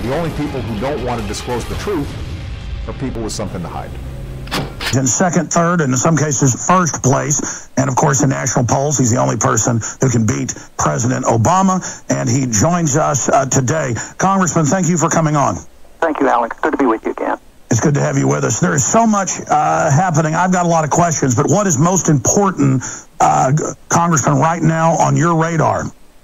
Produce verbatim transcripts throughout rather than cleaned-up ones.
The only people who don't want to disclose the truth are people with something to hide. In second, third, and in some cases first place. And, of course, in national polls, he's the only person who can beat President Obama. And he joins us uh, today. Congressman, thank you for coming on. Thank you, Alex. Good to be with you again. It's good to have you with us. There is so much uh, happening. I've got a lot of questions, but what is most important, uh, Congressman, right now on your radar?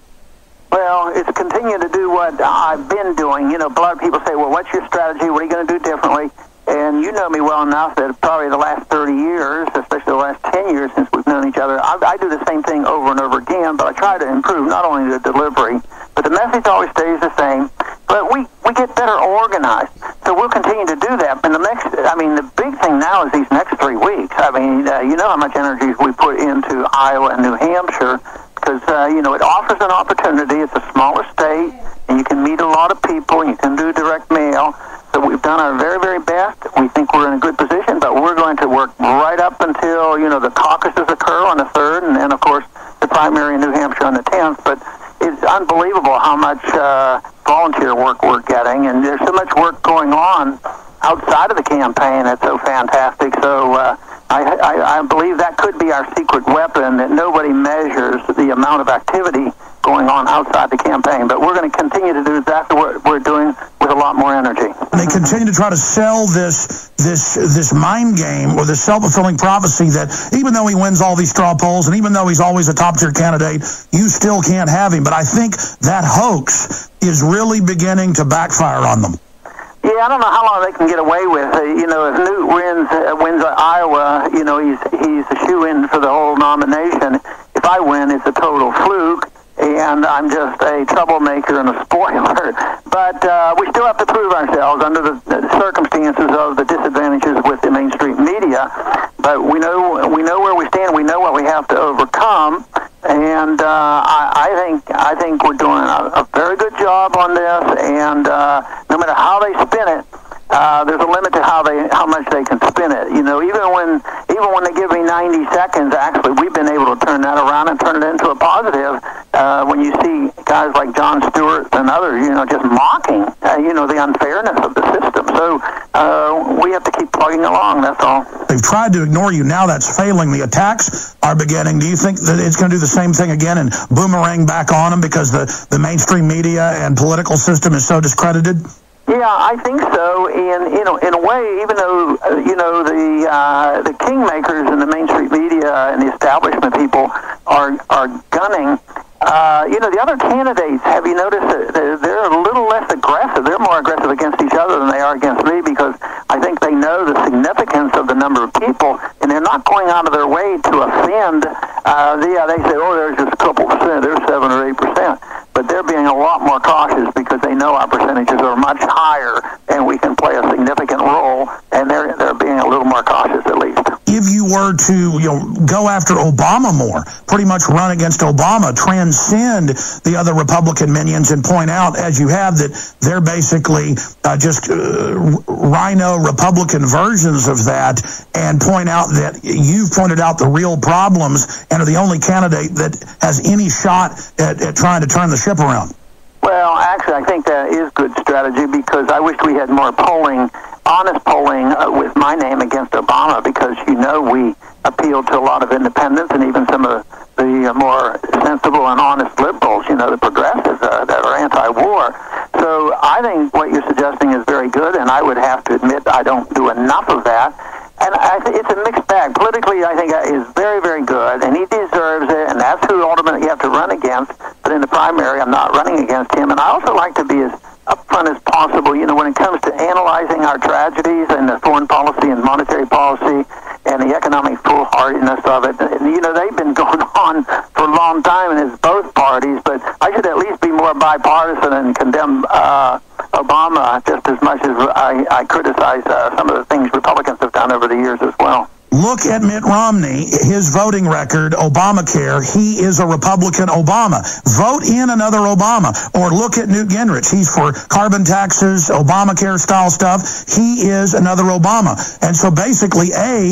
Well, it's continue to do what I've been doing. You know, a lot of people say, well, what's your strategy? What are you going to do differently? And you know me well enough that probably the last thirty years, especially the last ten years since we've known each other, I, I do the same thing over and over again, but I try to improve not only the delivery, but the message always stays the same. But we, we get better organized. So we'll continue to do that. And the next, I mean, the big thing now is these next three weeks. I mean, uh, you know how much energy we put into Iowa and New Hampshire because, uh, you know, it offers an opportunity. It's a smaller state, and you can meet a lot of people, and you can do direct mail. So we've done our very, very best. We think we're in a good position, but we're going to work right up until, you know, the caucuses occur on the third, and then, of course, the primary in New Hampshire on the tenth. But it's unbelievable how much uh, volunteer work we're getting, and there's so much work going on outside of the campaign that's so fantastic. So uh, I, I, I believe that could be our secret weapon, that nobody measures the amount of activity going on outside the campaign. But we're going to continue to do exactly what we're doing with a lot more energy. They continue to try to sell this this this mind game or this self-fulfilling prophecy that even though he wins all these straw polls and even though he's always a top-tier candidate, you still can't have him. But I think that hoax is really beginning to backfire on them. Yeah, I don't know how long they can get away with. Uh, you know, if Newt wins uh, wins Iowa, you know, he's he's a shoe-in for the whole nomination. If I win, it's a total fluke, and I'm just a troublemaker and a spoiler. But uh, we still have to prove ourselves under the, the circumstances of the disadvantages with the mainstream media. But we know we know where we stand. We know what we have to overcome. And uh, I, I think I think we're doing a, a very good job on this. And uh, no matter how they spin it, uh, there's a limit to how they how much they can spin it. You know, even when even when they give me ninety seconds, actually, we've been able to turn that around and turn it into a positive. Uh, when you see guys like Jon Stewart and others, you know, just mocking, uh, you know, the unfairness of the system. So uh, we have to keep plugging along. That's all. They've tried to ignore you. Now that's failing. The attacks are beginning. Do you think that it's going to do the same thing again and boomerang back on them because the, the mainstream media and political system is so discredited? Yeah, I think so. And you know, in a way, even though uh, you know the uh, the kingmakers and the mainstream media and the establishment people are are gunning. Uh, you know, the other candidates, have you noticed that they're a little less aggressive? They're more aggressive against each other than they are against me because I think they know the significance of the number of people, and they're not going out of their way to offend. Uh, yeah, they say, oh, there's just a couple percent, there's seven or eight percent. But they're being a lot more cautious because they know our percentages are much higher, and we can play a significant role, and they're, they're being a little more cautious at least. If you were to, you know, go after Obama more, pretty much run against Obama, transcend the other Republican minions and point out, as you have, that they're basically uh, just uh, rhino Republican versions of that, and point out that you've pointed out the real problems and are the only candidate that has any shot at, at trying to turn the ship around. Well, actually, I think that is good strategy because I wish we had more polling, honest polling uh, with my name against Obama because, you know, we appealed to a lot of independents and even some of the uh, more sensible and honest liberals, you know, the progressives uh, that are anti-war. So I think what you're suggesting is very good, and I would have to admit I don't do enough of that. And I th- it's a mixed bag. Politically, I think is very, very good, and he deserves it, and that's who ultimately you have to run against. But in the primary, I'm not running against him. And I also like to be as upfront as possible, you know, when it comes to analyzing our tragedies and the foreign policy and monetary policy and the economic foolhardiness of it. And, you know, they've been going on for a long time, and it's both parties, but I should at least be more bipartisan and condemn uh, Obama just as much as I, I criticize uh, some of the things Republicans have done over the years as well. Look at Mitt Romney, his voting record, Obamacare. He is a Republican Obama. Vote in another Obama. Or look at Newt Gingrich. He's for carbon taxes, Obamacare style stuff. He is another Obama. And so basically, A,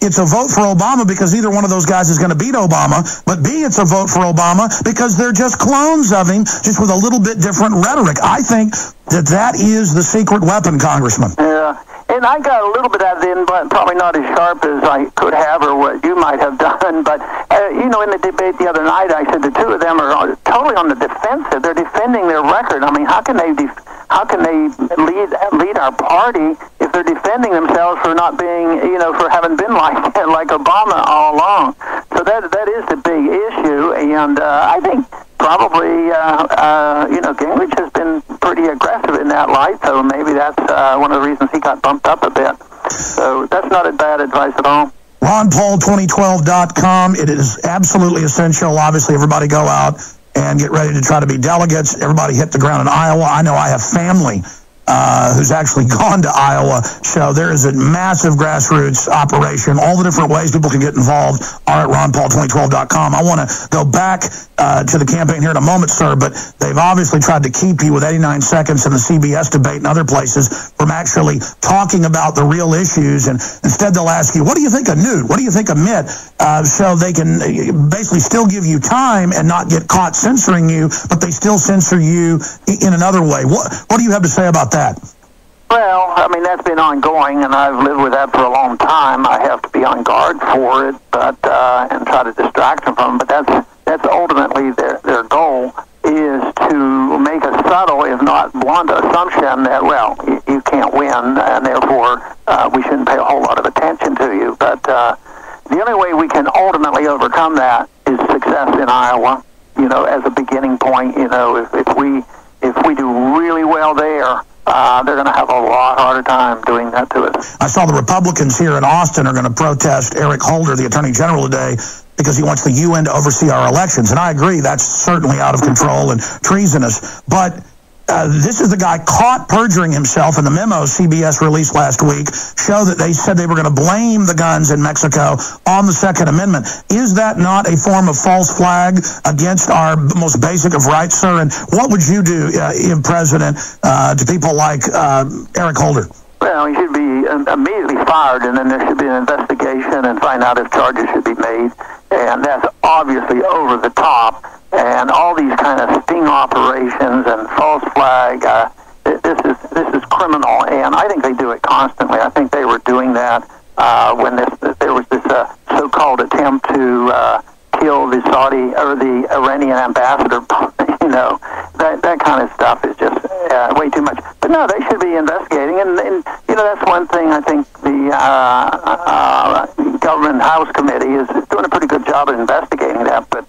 it's a vote for Obama because either one of those guys is going to beat Obama, but B, it's a vote for Obama because they're just clones of him, just with a little bit different rhetoric. I think that that is the secret weapon, Congressman. Yeah. And I got a little bit out of it, but probably not as sharp as I could have or what you might have done. But, uh, you know, in the debate the other night, I said the two of them are totally on the defensive. They're defending their record. I mean, how can they def- how can they lead lead our party if they're defending themselves for not being, you know, for having been like like Obama all along? So that that is the big issue, and uh, I think probably, uh, uh, you know, Gingrich has been pretty aggressive in that light, so maybe that's uh, one of the reasons he got bumped up a bit. So that's not a bad advice at all. Ron Paul twenty twelve dot com. It is absolutely essential. Obviously, everybody go out and get ready to try to be delegates. Everybody hit the ground in Iowa. I know I have family uh, who's actually gone to Iowa. So there is a massive grassroots operation. All the different ways people can get involved are at Ron Paul twenty twelve dot com. I want to go back uh, to the campaign here in a moment, sir, but they've obviously tried to keep you with eighty-nine seconds in the C B S debate and other places from actually talking about the real issues. And instead they'll ask you, what do you think of Newt? What do you think of Mitt? Uh, so they can basically still give you time and not get caught censoring you, but they still censor you in another way. What, what do you have to say about that? Well, I mean, that's been ongoing, and I've lived with that for a long time. I have to be on guard for it, but uh, and try to distract them from it. But that's that's ultimately their their goal, is to make a subtle, if not blunt, assumption that, well, you, you can't win, and therefore uh, we shouldn't pay a whole lot of attention to you. But uh, the only way we can ultimately overcome that is success in Iowa. You know, as a beginning point. You know, if, if we if we do really well there, Uh, they're going to have a lot harder time doing that to us. I saw the Republicans here in Austin are going to protest Eric Holder, the Attorney General, today because he wants the U N to oversee our elections. And I agree, that's certainly out of control and treasonous. But uh, this is the guy caught perjuring himself, and the memo C B S released last week show that they said they were going to blame the guns in Mexico on the Second Amendment. Is that not a form of false flag against our most basic of rights, sir? And what would you do, uh, in President, uh, to people like uh, Eric Holder? Well, he should be immediately fired, and then there should be an investigation and find out if charges should be made. And that's obviously over the top. And all these kind of sting operations and false flag, uh, this is this is criminal. And I think they do it constantly. I think they were doing that uh, when this there was this uh, so-called attempt to uh, kill the Saudi or the Iranian ambassador. You know, that that kind of stuff is just uh, way too much. But no, they should be investigating, and, and you know, that's one thing I think the uh, uh, Government House Committee is doing a pretty good job of investigating that. But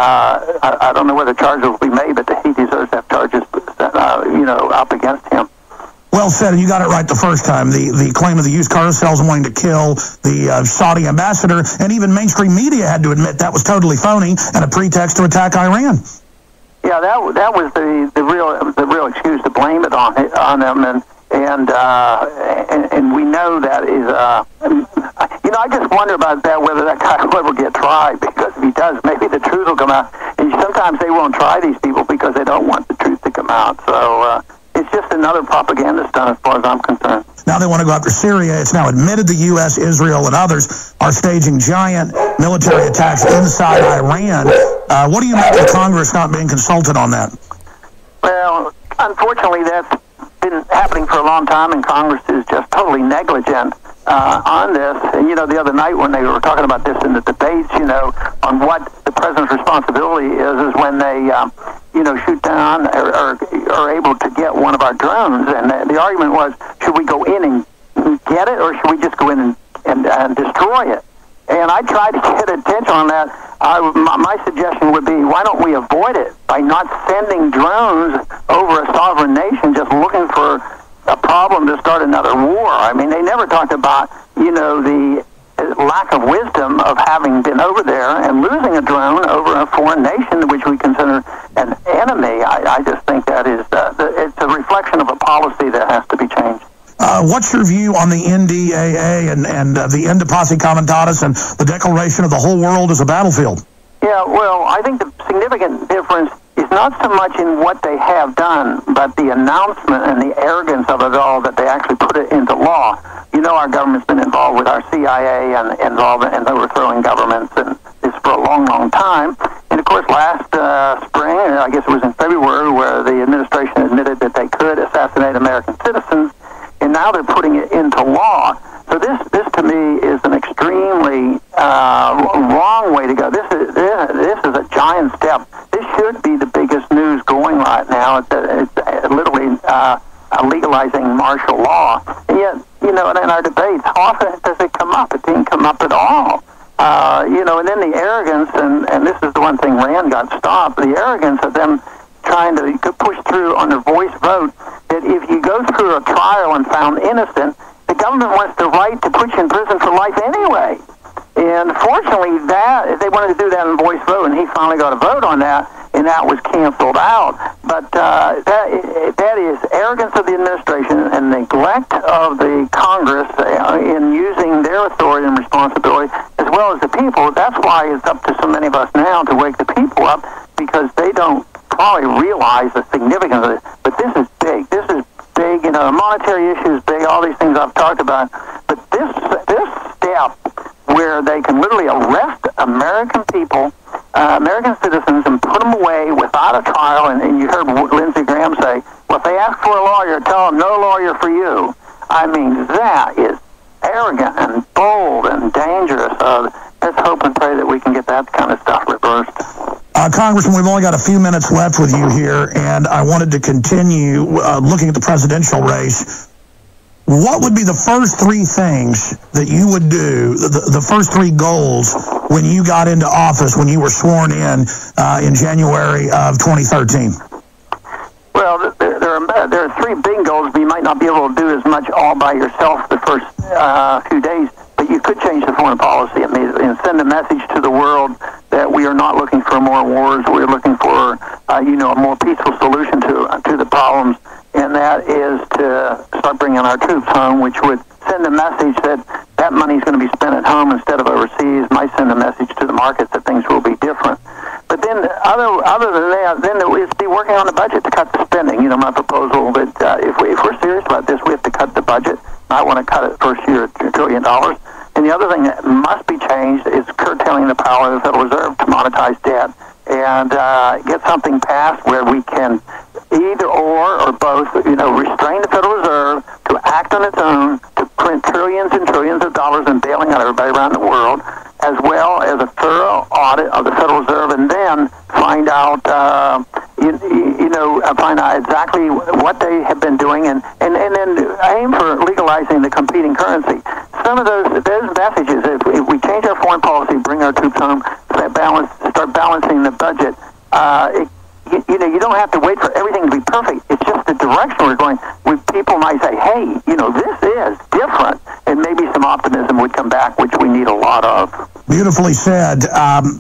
uh, I, I don't know whether charges will be made, but he deserves to have charges, uh, you know, up against him. Well said, and you got it right the first time. The the claim of the used car sales wanting to kill the uh, Saudi ambassador, and even mainstream media had to admit that was totally phony and a pretext to attack Iran. Yeah, that that was the, the real the real excuse to blame it on it, on them, and and, uh, and and we know that is uh, you know, I just wonder about that, whether that guy will ever get tried, because if he does, maybe the truth will come out. And sometimes they won't try these people because they don't want the truth to come out. So uh, it's just another propaganda stunt as far as I'm concerned. Now they want to go after Syria. It's now admitted the U S, Israel, and others are staging giant military attacks inside Iran. Uh, what do you make of Congress not being consulted on that? Well, unfortunately, that's been happening for a long time, and Congress is just totally negligent uh, on this. And, you know, the other night when they were talking about this in the debates, you know, on what the president's responsibility is, is when they, um, you know, shoot down or, or are able to get one of our drones. And the, the argument was, should we go in and get it, or should we just go in and, and, and destroy it? And I tried to get attention on that. I, my, my suggestion would be, why don't we avoid it by not sending drones over a sovereign nation just looking for a problem to start another war? I mean, they never talked about, you know, the lack of wisdom of having been over there and losing a drone over a foreign nation which we consider an enemy. I, I just think that is uh, the, it's a reflection of a policy that has to be changed. Uh, what's your view on the N D A A and, and uh, the End of Posse Comitatus and the declaration of the whole world as a battlefield? Yeah, well, I think the significant difference is not so much in what they have done, but the announcement and the arrogance of it all, that they actually put it into law. you know our government's been involved with our C I A and involved in overthrowing governments, and this for a long, long time. And of course, last uh, spring, I guess it was in February, where the administration admitted that they could assassinate American citizens, and now they're putting it into law. So this, this to me, is an extremely uh, wrong way to go. This is this, this is a giant step. This should be the biggest news going right now. It's, it's literally uh, legalizing martial law. And yet, you know, in our debates, how often does it come up? It didn't come up at all. Uh, you know, and then the arrogance, and, and this is the one thing Rand got stopped, the arrogance of them trying to push through on their voice vote, that if you go through a trial and found innocent, the government wants the right to put you in prison for life anyway. And fortunately, that they wanted to do that in voice vote, and he finally got a vote on that, and that was canceled out. But uh, that, that is arrogance of the administration and neglect of the Congress uh, in using their authority and responsibility, as well as the people. That's why it's up to so many of us now to wake the people up, because they don't probably realize the significance of it. But this is big. This is big. You know, the monetary issue is big. All these things I've talked about. But this this step, where they can literally arrest American people, uh, American citizens, and put them away without a trial. And, and you heard Lindsey Graham say, well, if they ask for a lawyer, tell them no lawyer for you. I mean, that is arrogant and bold and dangerous. Uh, let's hope and pray that we can get that kind of stuff reversed. Uh, Congressman, we've only got a few minutes left with you here, and I wanted to continue uh, looking at the presidential race. What would be the first three things that you would do, the, the first three goals, when you got into office, when you were sworn in uh, in January of twenty thirteen? Well, there, there, are, there are three big goals, but you might not be able to do as much all by yourself the first uh, few days, but you could change the foreign policy immediately and send a message to the world that we are not looking for more wars. We're looking for, uh, you know, a more peaceful solution to uh, to the problems, and that is to start bringing our troops home, which would send a message that that money is going to be spent at home instead of overseas. Might send a message to the markets that things will be different. But then, other other than that, then it's be working on the budget to cut the spending. You know, my proposal that uh, if we if we're serious about this, we have to cut the budget. I want to cut it first year at two trillion dollars. And the other thing that must be changed is curtailing the power of the Federal Reserve to monetize debt and uh, get something passed where we can either or or both, you know, restrain the Federal Reserve to act on its own, to print trillions and trillions of dollars and bailing out everybody around the world, as well as a thorough audit of the Federal Reserve, and then find out, uh, you, you know, find out exactly what they have been doing, and, and, and then aim for legalizing the competing currency. Some of those those messages, if, if we change our foreign policy, bring our troops home, balance, start balancing the budget, uh, it, you, you know, you don't have to wait for everything to be perfect. It's just the direction we're going. We, people might say, hey, you know, this is different, and maybe some optimism would come back, which we need a lot of. Beautifully said. Um,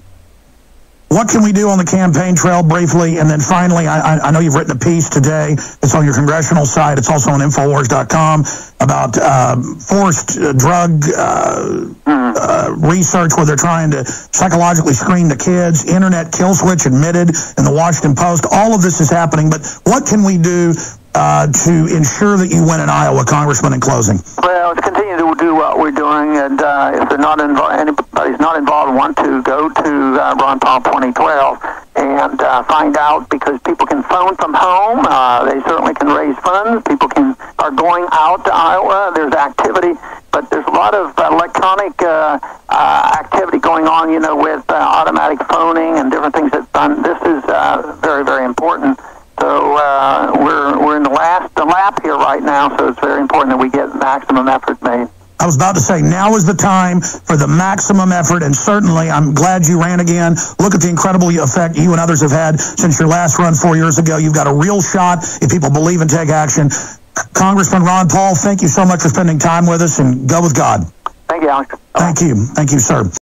what can we do on the campaign trail briefly? And then finally, I, I know you've written a piece today. It's on your congressional site. It's also on Infowars dot com about uh, forced uh, drug uh, uh, research where they're trying to psychologically screen the kids. Internet kill switch admitted in the Washington Post. All of this is happening. But what can we do Uh, to ensure that you win in Iowa, Congressman, in closing? Well, let's continue to do what we're doing, and uh, if they're not involved, anybody's not involved, want to go to uh, Ron Paul twenty twelve and uh, find out, because people can phone from home. Uh, they certainly can raise funds. People can are going out to Iowa. There's activity, but there's a lot of uh, electronic uh, uh, activity going on, you know, with uh, automatic phoning and different things that's done. This is uh, very, very important. So uh, we're we're in the last the lap here right now, so it's very important that we get maximum effort made. I was about to say, now is the time for the maximum effort, and certainly I'm glad you ran again. Look at the incredible effect you and others have had since your last run four years ago. You've got a real shot if people believe and take action. Congressman Ron Paul, thank you so much for spending time with us, and go with God. Thank you, Alex. Thank you. Thank you, sir.